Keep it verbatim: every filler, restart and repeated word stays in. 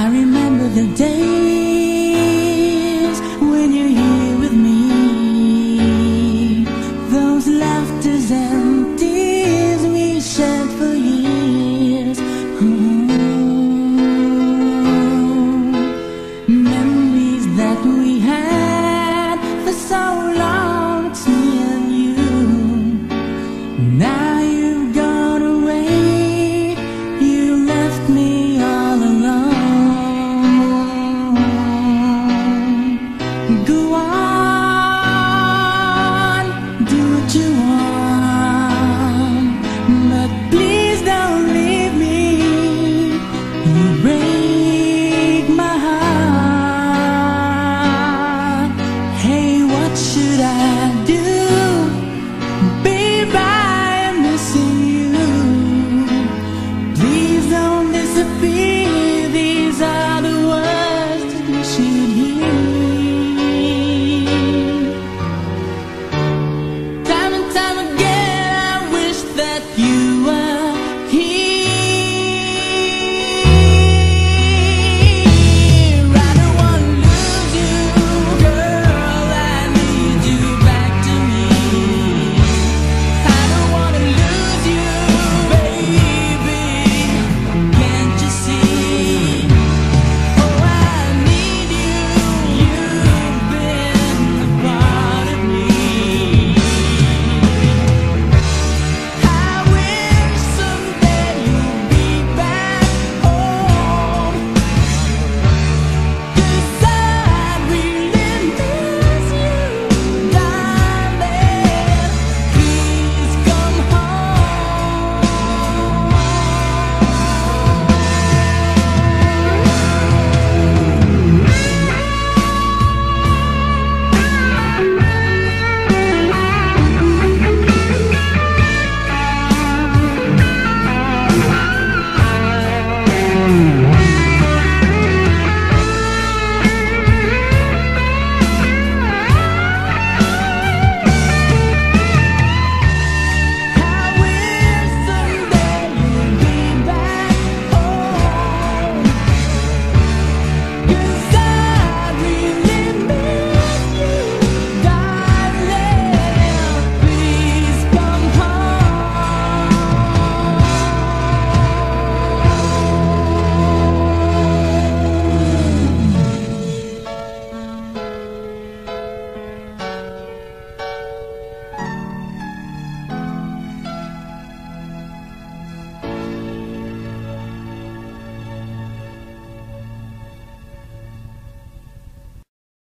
I remember the days when you're here with me, those laughters and tears we shared for years. Oh, memories that we had for so long, it's me and you. Now you've gone away, you left me all alone. Go on, do what you want, but please don't leave me. You break my heart. Hey, what should I do? Babe, I'm missing you. Please don't disappear.